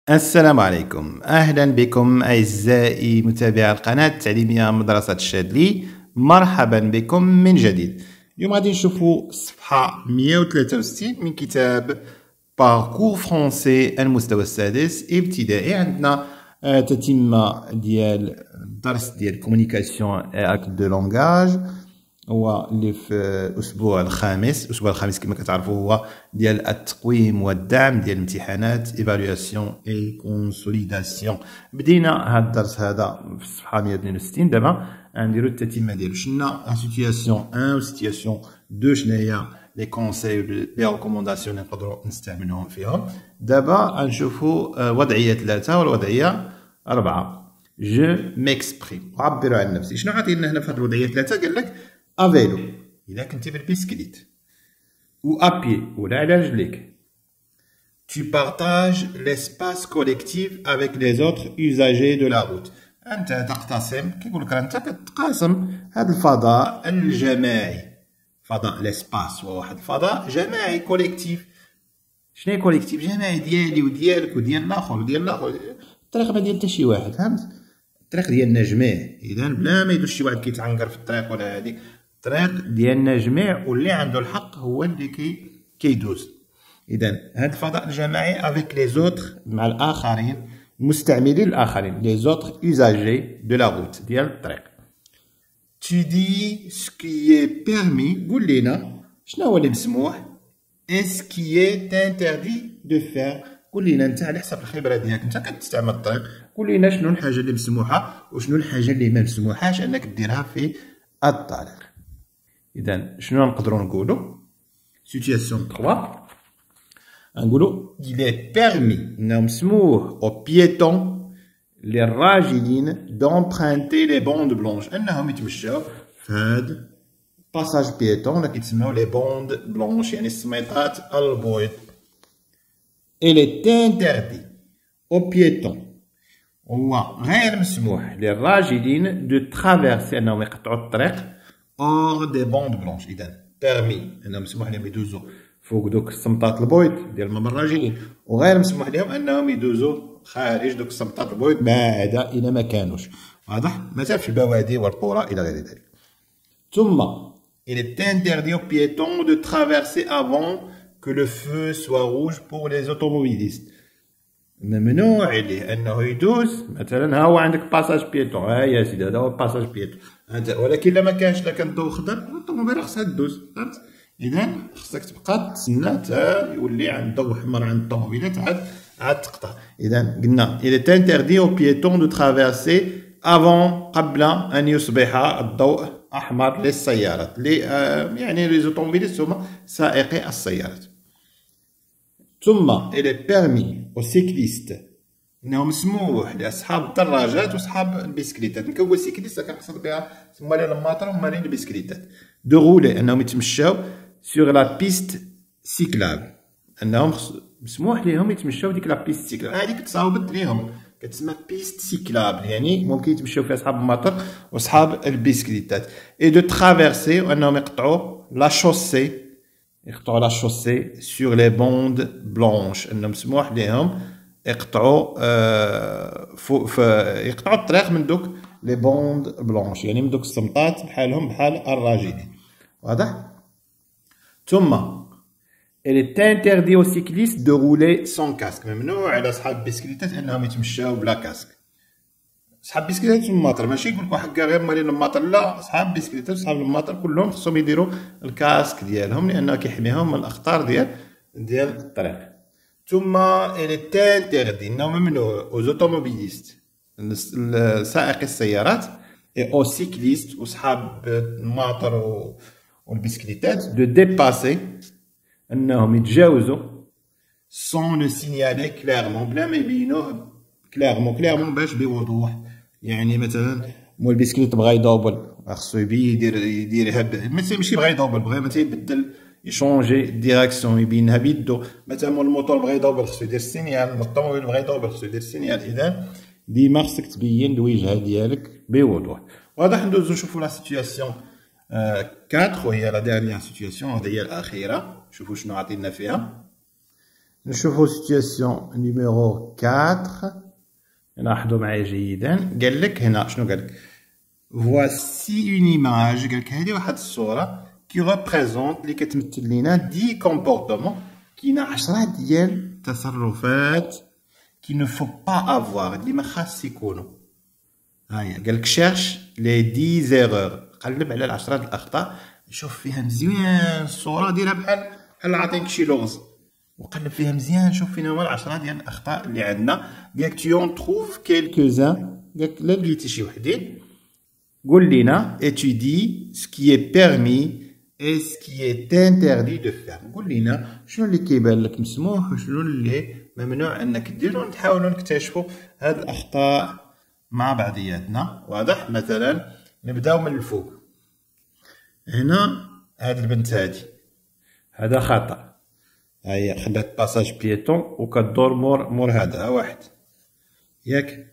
السلام عليكم، أهلا بكم أعزائي متابعي القناة التعليمية مدرسة الشاذلي. مرحبا بكم من جديد. اليوم غادي نشوفوا الصفحة 163 من كتاب باركور فرونسي المستوى السادس ابتدائي. عندنا تتمة ديال الدرس ديال الكومونيكاسيون اكت دو لونغاج، هو اللي في الاسبوع الخامس كما كتعرفوا هو ديال التقويم والدعم ديال الامتحانات ايفالواسيون اي كونسوليداسيون. بدينا هذا الدرس هذا في الصفحه 162. دابا غنديرو التتمه ديالو. شنا سيتياسيون 1 و سيتياسيون 2 شناهي لي كونساي لي ريكومونداسيون اللي نقدروا نستعملوهم فيهم. دابا غنشوفوا وضعيه 3 والوضعيه 4. جو ميكسبريم، عبر عن نفسي. شنو عطينا هنا في هذه الوضعيه 3؟ قال لك افيلو اذا كنتي بالبيسكليت، ou à pied ولا على رجليك. Tu partages l'espace collectif avec les autres usagers de la route. انت تقتسم، كيقول لك انت كتقاسم هذا الفضاء الجماعي. فضاء ليسباس هو واحد الفضاء جماعي كوليكتيف. شنو هي كوليكتيف؟ جماعي، ديالي وديالك وديال الاخر وديال الاخر. الطريق ما ديال حتى شي واحد، فهمت؟ الطريق ديالنا جميع، اذا بلا ما يدوز شي واحد كيتعنقر في الطريق ولا هذيك. الطريق ديالنا جميع واللي عنده الحق هو اللي كيدوز. اذا هذا الفضاء الجماعي افيك لي زوتر، مع الاخرين، مستعملين الاخرين، لي زوتر يوزاجي دو لا روت ديال الطريق. Tu dis ce qui est permis، قول لينا شنو هو اللي مسموح. et ce qui est interdit de faire، قول لينا انت على حسب الخبره ديالك، انت كتستعمل الطريق، قول لينا شنو الحاجه اللي مسموحه وشنو الحاجه اللي ما مسموحاش انك ديرها في الطريق. إذا شنو نقدروا نقولوا؟ سيتياسيون 3 نقولوا il est permis، إنه مسموح aux piétons للراجلين d'emprunter les bandes blanches، أنهم يتمشاو في هاد باساج بيتون اللي كيتسموا لي بوند بلونش، يعني السميطات البيض. il est interdit aux piétons، هو غير مسموح للراجلين دو ترافيرسي، أنهم يقطعوا الطريق اور دي بوند بلونش. اذا بيرمي انهم مسموح لهم يدوزوا فوق دوك السمطات البيض ديال الممر الراجلين، وغير مسموح لهم انهم يدوزوا خارج دوك السمطات البيض ما عدا اذا ما كانوش. واضح؟ مثلا في البوادي والقرى الى غير ذلك. ثم il est interdit aux piétons de traverser avant que le feu soit rouge pour les automobilistes. ممنوع عليه انه يدوز. مثلا ها هو عندك باساج بيتون، ها يا سيدي هذا هو باساج بيتون، ولكن الا ما كانش، لا كان الضوء خضر الطوموبيله خصها تدوز، فهمت؟ اذا خصك تبقى تسنى حتى يولي عند الضوء احمر عند الطوموبيلات عاد تقطع. اذا قلنا il est interdit aux piétons de traverser avant، قبل ان يصبح الضوء احمر للسيارات، يعني لي زوتوموبيليست هما سائقي السيارات. ثم il est permis aux cyclistes، انه مسموح لاصحاب الدراجات واصحاب البسكليتات. نكون سيكليست كنقصد بها ثم الماطر هما البسكليتات. دو غولي، انهم يتمشاو سور لا بيست سيكلاب، انهم مسموح لهم يتمشاو ديك لا بيست سيكلاب. هذيك تصاوبت ليهم كتسمى بيست سيكلاب، يعني ممكن يتمشاو فيها اصحاب الماطر واصحاب البسكليتات. اي دو ترافيرسي، وانهم يقطعوا لا شوسي، يقطعوا لا شوسي سور لي بوند بلونش، انهم مسموح لهم يقطعوا يقطعوا الطريق من دوك لي بوند بلونش، يعني من دوك السمطات بحالهم بحال الراجلين. واضح؟ ثم il est interdit aux cyclistes de rouler sans casque، ممنوع على اصحاب البسكليتات انهم يتمشاو بلا كاسك. اصحاب البسكليتات في الماطر، ماشي يقول لك واحد غير مالين الماطر، لا، اصحاب البسكليتات واصحاب الماطر كلهم خصهم يديروا الكاسك ديالهم لانه كيحميهم من الاخطار ديال الطريق. ثم il est interdit، انه ممنوع aux automobilistes، سائقي السيارات، et aux cyclistes وصحاب الماطر والبسكليتات، de dépasser، انهم يتجاوزوا sans le signaler clairement، بلا ما يبينوه كليرمون باش بوضوح. يعني مثلا مول البسكليت بغا يدوبل، خصو يديرها ماشي بغا يدوبل، بغا مثلا يبدل يشونجي ديريكسيون يبينها بيدو. مثلا مول الموتور بغا يدوبل خصو يدير السينيال، الطوموبيل بغا يدوبل خصو يدير السينيال. اذا ديما خصك تبين الوجهه ديالك بوضوح. واضح؟ ندوزو نشوفو لا سيتوياسيون 4 وهي لا ديرنيير سيتوياسيون، هذه هي الاخيره. شوفوا شنو عطينا فيها. نشوفوا سيتياسيون نيميرو 4. لاحظوا معايا جيدا. قال لك هنا شنو قال لك؟ voici une image. قال لك هذه واحد الصورة qui représente اللي كتمثل لينا 10 comportements كاينة 10 ديال التصرفات qui ne faut pas avoir اللي ما خاص يكونوا. ها هي قال لك cherche les 10 erreurs. قلب على 10 الأخطاء شوف فيها مزيان الصورة ديرها بحال عاطينك شي لغز وقلب فيها مزيان شوف فين هما 10 ديال الأخطاء اللي عندنا. قال لك tu en trouves quelques-uns. قال لك لا لقيتي شي وحدين قول لينا étudie ce qui est permis et ce qui est interdit de faire. قول لينا شنو اللي كيبان لك مسموح وشنو اللي ممنوع انك دير ونحاولوا نكتشفوا هاد الاخطاء مع بعضياتنا. واضح؟ مثلا نبداو من الفوق. هنا هاد البنت هادي هذا خطأ. هي خدات باساج بيتون وكدور مور هذا واحد ياك.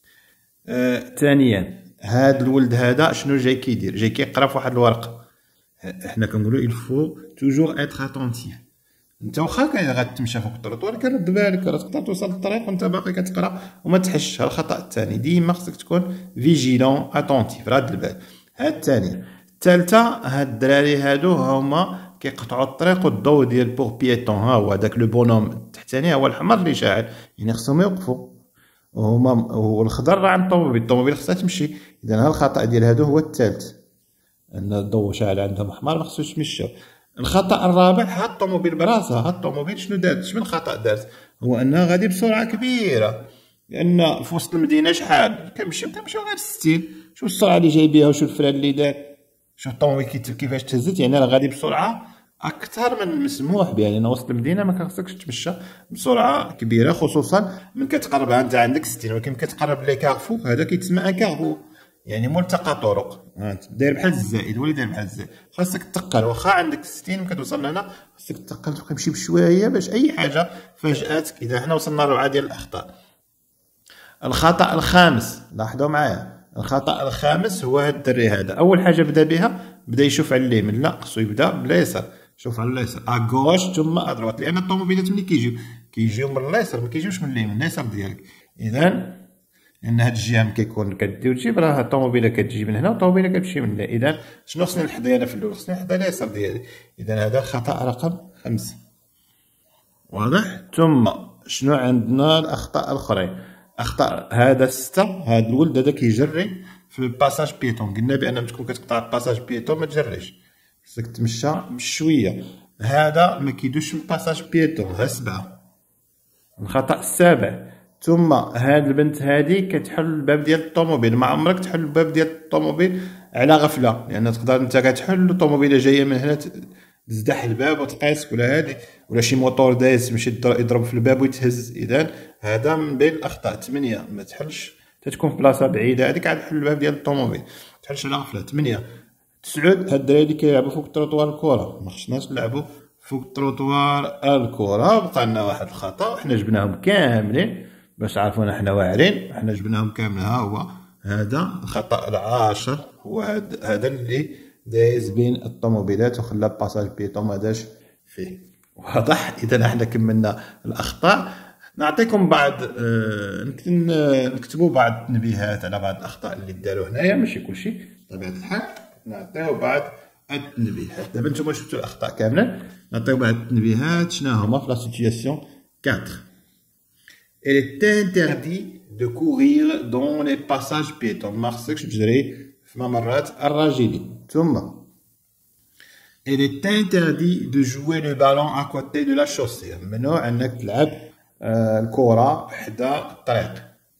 ثانيا هاد الولد هذا شنو جاي كيدير؟ جاي كيقرا في واحد الورقه. حنا كنقولوا الفو توجور اتر اتونتيف. انت واخا غتمشى فوق الطريق ولكن رد بالك راه تقدر توصل للطريق وانت باقي كتقرا وما تحش. الخطا الثاني ديما خصك تكون فيجيلون اتونتيف راد البال. هاد الثانيه. الثالثه هاد الدراري هادو هما كيقطعوا الطريق والضو ديال بور بيتون. ها هو داك لو بونوم التحتاني هو الحمر اللي شاعل يعني خصهم يوقفوا وهما والخضر راه عند الطوموبيل خصها تمشي. اذا ها الخطا ديال هادو هو الثالث ان الضو شاعل عندهم احمر ما خصوش يمشيو. الخطا الرابع ها الطوموبيل براسها. ها الطوموبيل شنو دارت؟ شنو الخطا دارت؟ هو انها غادي بسرعه كبيره لان في وسط المدينه شحال كنمشيو غير 60. شوف السرعه اللي جاي بها وشوف الفران اللي دار. شوف الطوموبيل كيفاش تهزت يعني راه غادي بسرعه اكثر من المسموح بها لان وسط المدينه ما خصكش تمشى بسرعه كبيره خصوصا من كتقربها انت عندك 60. ولكن كتقرب لي كارفو هذا كيتسمى ان كارفو يعني ملتقى طرق. داير بحال الزائد ولا داير بحال الزائد. خاصك تقل واخا عندك 60 كتوصل لهنا خاصك تقل تبقى تمشي بشويه باش اي حاجه فاجاتك. اذا حنا وصلنا ل4 ديال الاخطاء. الخطا الخامس لاحظوا معايا. الخطا الخامس هو هاد الدري هذا. اول حاجه بدا بها بدا يشوف على اليمين. لا خصو يبدا باليسار. شوف على اليسار اغوش ثم ادروات لان الطوموبيلات ملي كيجيو من اليسار ما كيجيوش من اليمين اليسار ديالك. اذا لان هاد الجهه ملي كيكون كدير وتجيب راه الطوموبيله كتجي من هنا والطوموبيله كتمشي من هنا. اذا شنو خصني نحضي انا في الاول؟ خصني نحضي اليسار ديالي. اذا هذا الخطا رقم 5. واضح؟ ثم شنو عندنا الاخطاء الاخرين؟ اخطاء هذا 6. هذا الولد هذا كيجري في الباساج بيتون. قلنا بان تكون كتقطع الباساج بيتون ما تجريش خصك تمشى بشويه. هذا ما كيدوش من الباساج بيتون. ها 7. الخطا السابع. ثم هاد البنت هادي كتحل الباب ديال الطوموبيل. ما عمرك تحل الباب ديال الطوموبيل على غفله لان تقدر انت كتحل الطوموبيله جايه من هنا تزدح الباب وتقيسك ولا هادي ولا شي موطور دايز يمشي يضرب في الباب ويتهز. اذا هذا من بين الاخطاء. 8 ما تحلش تتكون في بلاصه بعيده هذيك عاد تحل الباب ديال الطوموبيل ما تحلش على غفله. 8. 9 هاد الدراري اللي كيلعبوا فوق التروطوار الكره ما خصناش نلعبوا فوق التروطوار الكره. بقى لنا واحد الخطا وحنا جبناهم كاملين باش عرفونا حنا واعرين. حنا جبناهم كاملين. ها هو هذا الخطا العاشر هو هذا اللي دايز بين الطوموبيلات وخلى باساج بيتون ما داش فيه. واضح؟ اذا حنا كملنا الاخطاء. نعطيكم بعض نكتبوا بعض التنبيهات على بعض الاخطاء اللي داروا هنايا ماشي كلشي بطبيعه الحال. نعطيو بعض التنبيهات. دابا نتوما شفتوا الاخطاء كامله نعطيو بعض التنبيهات. شنو هما في لا سيتياسيون 4. Il est interdit de courir dans les passages piétons. ما خصكش تجري في ممرات الراجلين. ثم il est interdit de jouer le ballon à côté de la chaussée. ممنوع انك تلعب الكرة حدا الطريق.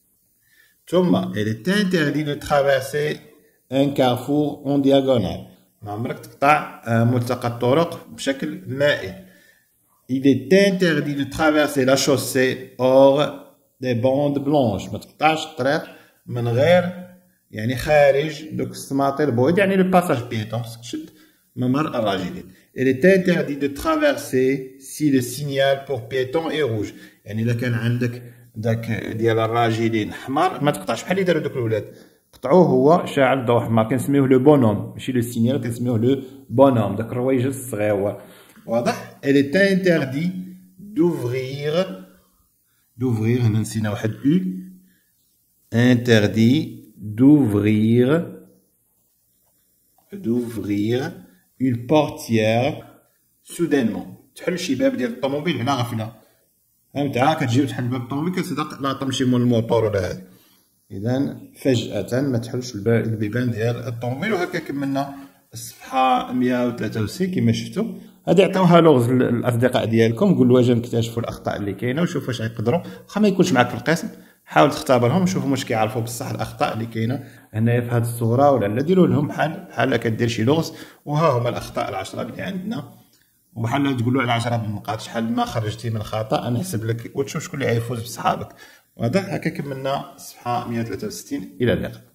ثم il est interdit de traverser un carrefour en diagonale. ما عمرك تقطع ملتقى الطرق بشكل مائل. Il est interdit de traverser la chaussée hors des bandes blanches. ما تقطعش الطريق من غير يعني خارج دوك السماطيل البيض يعني لو باساج بيتون خصك تشد ممر الراجلين. Il est interdit de traverser si le signal pour piéton est rouge. يعني إلا كان عندك داك ديال الراجلين أحمر ما تقطعش بحال اللي دارو دوك الولاد. قطعوه هو شاعل ضوء أحمر كنسميوه لو بونوم ماشي لو سينيال كنسميوه لو بونوم داك الرويج الصغيور. واضح؟ Il est interdit d'ouvrir هنا نسينا واحد او. interdit d'ouvrir une portière soudainement. تحل شي باب ديال الطوموبيل هنا غفله، فهمتها؟ كتجي تحل باب الطوموبيل كتصدق لا طمشي مول الموطور ولا هادي. إذا فجأة ما تحلش البيبان ديال الطوموبيل. وهكا كملنا الصفحة 163 كما شفتوا. هادي عطيوها لغز للأصدقاء ديالكم، قولوا واش نكتشفوا الأخطاء اللي كاينة وشوفوا واش غيقدروا، واخا ما يكونش معاك في القسم حاول تختبرهم وشوفوا واش كيعرفوا بصح الأخطاء اللي كاينة هنايا في هاد الصورة ولا لا. ديروا لهم بحال كدير شي لغز، وها هما الأخطاء العشرة اللي عندنا، وبحال تقولوا على 10 بالنقاط شحال ما خرجتي من خطأ نحسب لك وتشوف شكون اللي غيفوز بصحابك. وهذا هكا كملنا الصفحة 163. إلى اللقاء.